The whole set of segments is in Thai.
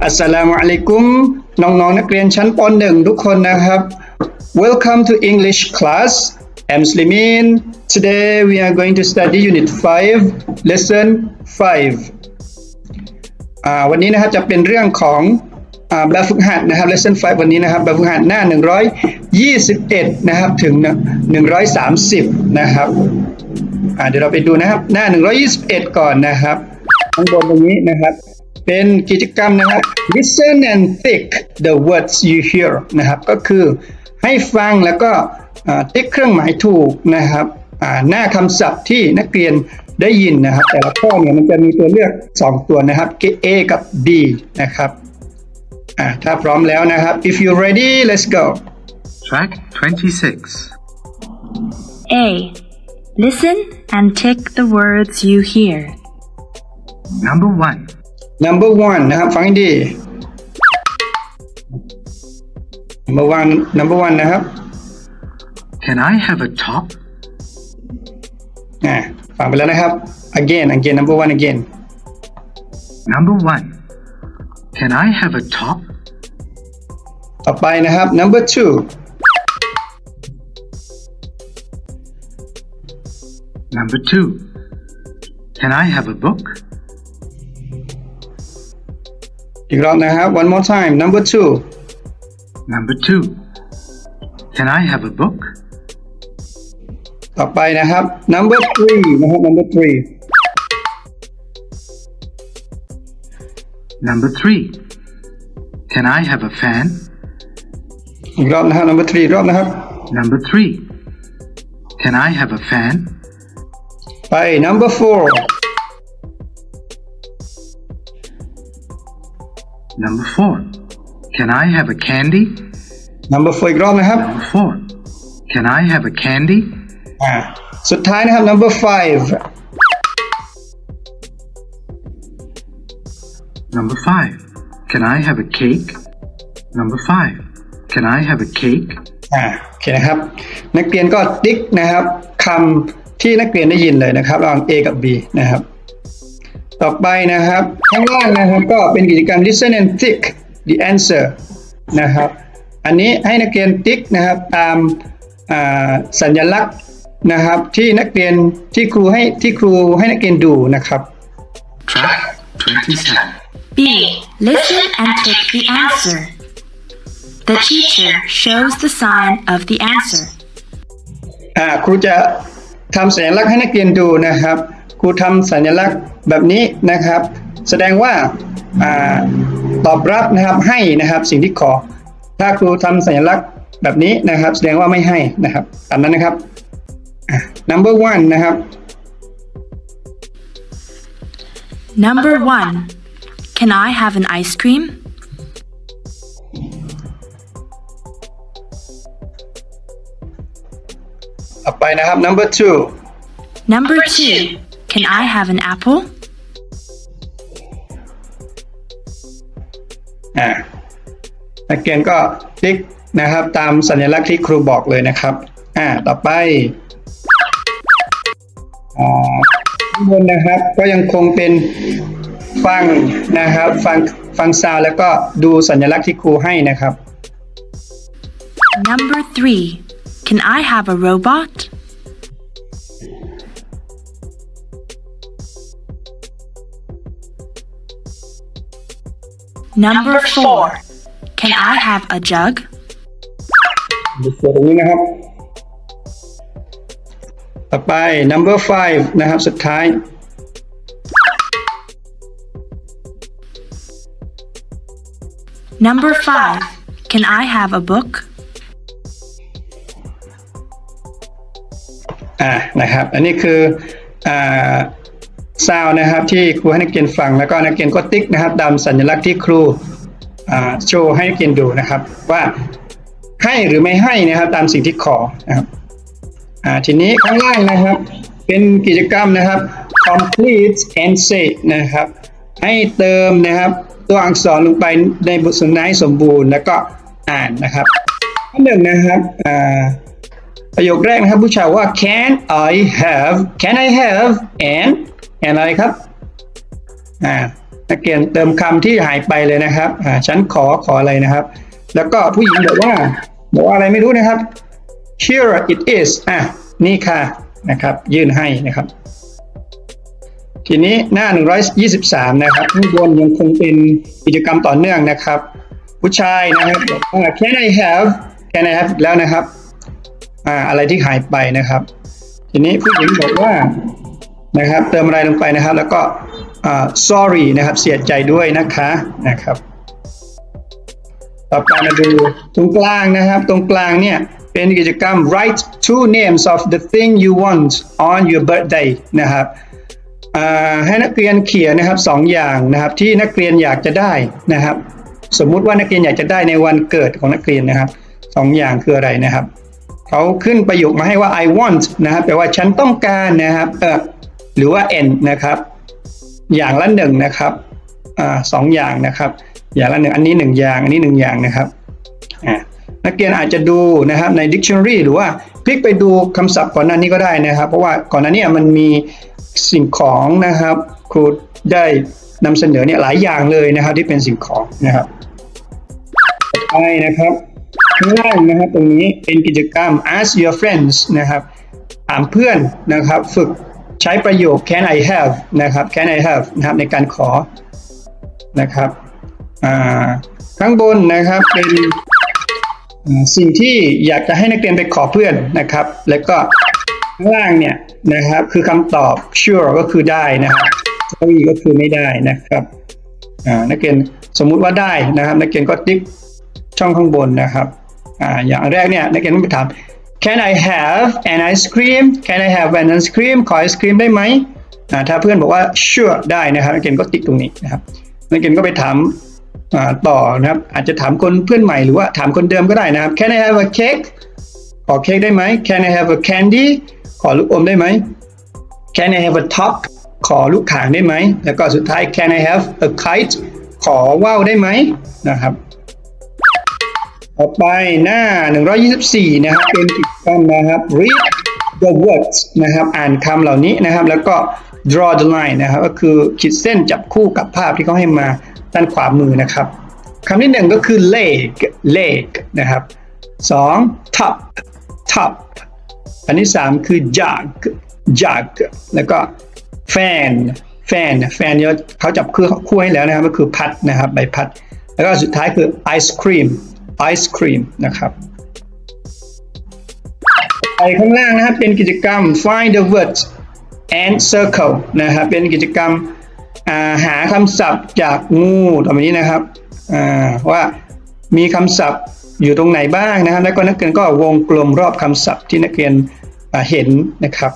อัสสลามุอะลัยกุมน้องๆนักเรียนชั้นป .1 ทุกคนนะครับ Welcome to English class. I'm Slimin. Today we are going to study Unit 5, Lesson 5. วันนี้นะครับจะเป็นเรื่องของแบบฝึกหัดนะครับ Lesson 5 วันนี้นะครับแบบฝึกหัดหน้า121นะครับถึง130นะครับเดี๋ยวเราไปดูนะครับหน้า121ก่อนนะครับข้างบนตรงนี้นะครับเป็นกิจกรรมนะครับ Listen and tick the words you hear นะครับก็คือให้ฟังแล้วก็ติ๊กเครื่องหมายถูกนะครับหน้าคำศัพท์ที่นักเรียนได้ยินนะครับแต่ละข้อเนี่ยมันจะมีตัวเลือก2ตัวนะครับ A กับ B นะครับถ้าพร้อมแล้วนะครับ If you're ready let's go Track 26 A. Listen and tick the words you hear. Number 1 นะครับฟังให้ดี Number one นะครับ Can I have a top? ฟังไปแล้วนะครับ again number one again Number 1 Can I have a top? ต่อไปนะครับ number 2 Number 2 Can I have a book? อีกรอบนะครับ one more time number 2 Number 2 Can I have a book? ต่อไปนะครับ number 3 นะครับ number 3 Number 3 Can I have a fan? อีกรอบนะครับ number 3 อีกรอบนะครับ Number 3 Can I have a fan? ไป number 4 Number 4 Can I have a candy? number 4 อีกรอบนะครับ Number 4 Can I have a candy? สุดท้ายนะครับ number 5 Number 5 Can I have a cake? Number 5 Can I have a cake? โอเคนะครับนักเรียนก็ติ๊กนะครับคำที่นักเรียนได้ยินเลยนะครับระหว่าง A กับ B นะครับต่อไปนะครับข้างล่างนะครับก็เป็นกิจกรรม Listen and tick the answer นะครับอันนี้ให้นักเรียนติ๊กนะครับตามสัญลักษณ์นะครับที่นักเรียนที่ครูให้นักเรียนดูนะครับ Track 27 B. Listen and tick the answer. The teacher shows the sign of the answer. ครูจะทำสัญลักษณ์ให้นักเรียนดูนะครับครูทำสัญลักษณ์แบบนี้นะครับแสดงว่าตอบรับนะครับให้นะครับสิ่งที่ขอถ้าครูทำสัญลักษณ์แบบนี้นะครับแสดงว่าไม่ให้นะครับตามนั้นนะครับ number 1 นะครับ Number 1. Can I have an ice cream? ต่อไปนะครับ number 2 Number 2. Can I have an apple? นักเรียนก็ติ๊กนะครับตามสัญลักษณ์ที่ครูบอกเลยนะครับต่อไปข้างบนนะครับก็ยังคงเป็นฟังนะครับฟังซาวแล้วก็ดูสัญลักษณ์ที่ครูให้นะครับ Number 3. Can I have a robot? Number 4. Can I have a jug? ดูตัวตรงนี้นะครับต่อไป number 5 นะครับสุดท้าย Number 5. Can I have a book? นะครับอันนี้คือซาวนะครับที่ครูให้นักเรียนฟังแล้วก็นักเรียนก็ติ๊กนะครับตามสัญลักษณ์ที่ครูโชว์ให้นักเรียนดูนะครับว่าให้หรือไม่ให้นะครับตามสิ่งที่ขอนะครับทีนี้ข้างล่างนะครับเป็นกิจกรรมนะครับ complete and say นะครับให้เติมนะครับตัวอักษรลงไปในบทสนทนาให้สมบูรณ์แล้วก็อ่านนะครับข้อหนึ่งนะครับประโยคแรกนะครับผู้ชายว่า can I have and อะไรครับนักเรียนเติมคำที่หายไปเลยนะครับฉันขออะไรนะครับแล้วก็ผู้หญิงบอกว่าอะไรไม่รู้นะครับ here it is นี่ค่ะนะครับยื่นให้นะครับทีนี้หน้า123นะครับข้างบนยังคงเป็นกิจกรรมต่อเนื่องนะครับผู้ชายนะครับบอกว่า can I have แล้วนะครับอะไรที่หายไปนะครับทีนี้ผู้หญิงบอกว่านะครับเติมอะไรลงไปนะครับแล้วก็sorry นะครับเสียใจด้วยนะครับต่อไปมาดูตรงกลางนะครับตรงกลางเนี่ยเป็นกิจกรรม write two names of the thing you want on your birthday นะครับให้นักเรียนเขียนนะครับ2อย่างนะครับที่นักเรียนอยากจะได้นะครับสมมุติว่านักเรียนอยากจะได้ในวันเกิดของนักเรียนนะครับ2อย่างคืออะไรนะครับเขาขึ้นประโยคมาให้ว่า I want นะครับแปลว่าฉันต้องการนะครับหรือว่า n นะครับอย่างละ1นะครับ2อย่างนะครับอย่างละ1อันนี้1อย่างอันนี้1อย่างนะครับนักเรียนอาจจะดูนะครับใน dictionary หรือว่าคลิกไปดูคำศัพท์ก่อนหน้านี้ก็ได้นะครับเพราะว่าก่อนหน้านี้มันมีสิ่งของนะครับครูได้นำเสนอเนี่ยหลายอย่างเลยนะครับที่เป็นสิ่งของนะครับไปนะครับข้างล่างนะครับตรงนี้เป็นกิจกรรม ask your friends นะครับถามเพื่อนนะครับฝึกใช้ประโยค can I have นะครับ can I have นะครับในการขอนะครับข้างบนนะครับเป็นสิ่งที่อยากจะให้นักเรียนไปขอเพื่อนนะครับแล้วก็ข้างล่างเนี่ยนะครับคือคำตอบ sure ก็คือได้นะครับ sorry ก็คือไม่ได้นะครับนักเรียนสมมุติว่าได้นะครับนักเรียนก็ติ๊กช่องข้างบนนะครับอย่างแรกเนี่ยนักเรียนต้องไปถาม can I have an ice cream can I have an ice cream ขอไอศครีมได้ไหมถ้าเพื่อนบอกว่า sure ได้นะครับนักเรียนก็ติ๊กตรงนี้นะครับนักเรียนก็ไปถามต่อนะครับอาจจะถามคนเพื่อนใหม่หรือว่าถามคนเดิมก็ได้นะครับ can I have a cake ขอเค้กได้ไหม can I have a candy ขอลูกอมได้ไหม can I have a top ขอลูกข่างได้ไหมแล้วก็สุดท้าย can I have a kite ขอว่าวได้ไหมนะครับต่อไปหน้า124นะครับเป็นกิจกรรมนะครับ read the words นะครับอ่านคำเหล่านี้นะครับแล้วก็ draw the line นะครับก็คือขีดเส้นจับคู่กับภาพที่เขาให้มาด้านขวามือนะครับคำที่1ก็คือ leg นะครับ2 top อันที่3คือ jug แล้วก็ fan เนี่ยเขาจับคู่ให้แล้วนะครับก็คือพัดนะครับใบพัดแล้วก็สุดท้ายคือ ice cream นะครับไปข้างล่างนะครับเป็นกิจกรรม find the words and circle นะครับเป็นกิจกรรมหาคำศัพท์จากงูตรงนี้นะครับว่ามีคำศัพท์อยู่ตรงไหนบ้างนะครับแล้วก็นักเรียนก็วงกลมรอบคำศัพท์ที่นักเรียนเห็นนะครับ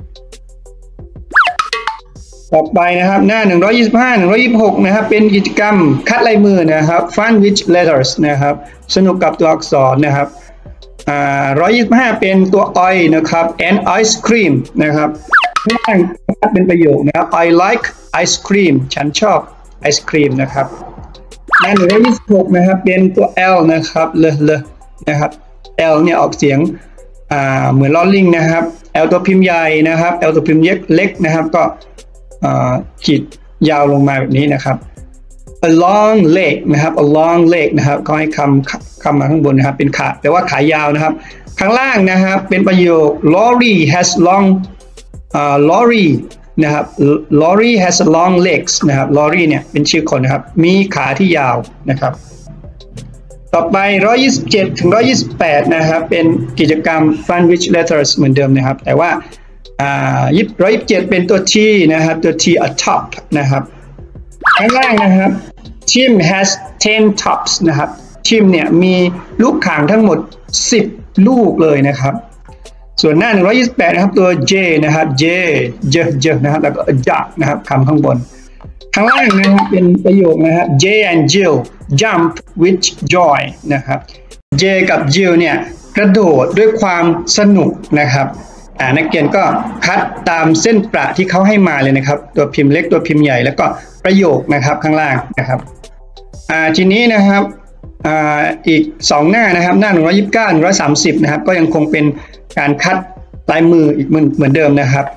ต่อไปนะครับหน้า125 นะครับเป็นกิจกรรมคัดลายมือนะครับ fun with letters นะครับสนุกกับตัวอักษรนะครับ125เป็นตัว I นะครับ and ice cream นะครับข้างล่างเป็นประโยคนะครับ I like ice cream ฉันชอบไอศครีมนะครับหน้า126นะครับเป็นตัว L นะครับเลยนะครับ L เนี่ยออกเสียงเหมือนลอลิงนะครับ L ตัวพิมพ์ใหญ่นะครับ L ตัวพิมพ์เล็กนะครับก็ขีดยาวลงมาแบบนี้นะครับ a long leg นะครับ a long leg นะครับก็ให้คำมาข้างบนนะครับเป็นขาแปลว่าขายาวนะครับข้างล่างนะครับเป็นประโยค Lorry has long lorry นะครับ lorry has long legs นะครับ lorry เนี่ยเป็นชื่อคนนะครับมีขาที่ยาวนะครับต่อไป127 ถึง 128นะครับเป็นกิจกรรม fun with letters เหมือนเดิมนะครับแต่ว่า127เป็นตัว T นะครับตัว T a top นะครับข้างล่างนะครับ Tim has 10 tops นะครับ Tim เนี่ยมีลูกข่างทั้งหมด10ลูกเลยนะครับส่วนหน้า128นะครับตัว J นะครับ J นะครับแล้วก็ jump นะครับคำข้างบนข้างล่างนะครับเป็นประโยคนะครับ J and Jill jump with joy นะครับ J กับ Jill เนี่ยกระโดดด้วยความสนุกนะครับนักเรียนก็คัดตามเส้นประที่เขาให้มาเลยนะครับตัวพิมพ์เล็กตัวพิมพ์ใหญ่แล้วก็ประโยคนะครับข้างล่างนะครับทีนี้นะครับอีก2หน้านะครับหน้า129 130นะครับก็ยังคงเป็นการคัดลายมืออีกเหมือนเดิมนะครับ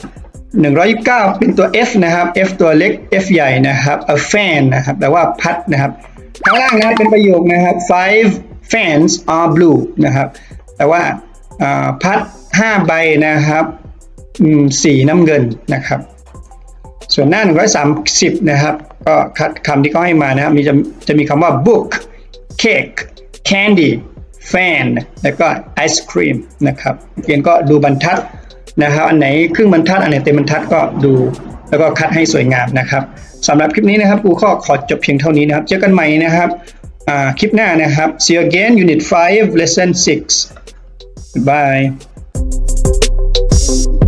129เป็นตัว F นะครับ F ตัวเล็ก F ใหญ่นะครับ a fan นะครับแปลว่าพัดนะครับข้างล่างนะครับเป็นประโยคนะครับ five fans are blue นะครับแปลว่าพัด5ใบนะครับสีน้ำเงินนะครับส่วนหน้า130นะครับก็คำที่เขาให้มานะครับจะมีคำว่า book cake candy fan แล้วก็ ice cream นะครับเรียนก็ดูบรรทัดนะครับอันไหนครึ่งบรรทัดอันไหนเต็มบรรทัดก็ดูแล้วก็คัดให้สวยงามนะครับสำหรับคลิปนี้นะครับครูขอจบเพียงเท่านี้นะครับเจอกันใหม่นะครับคลิปหน้านะครับ see you again unit 5 lesson 6 goodbye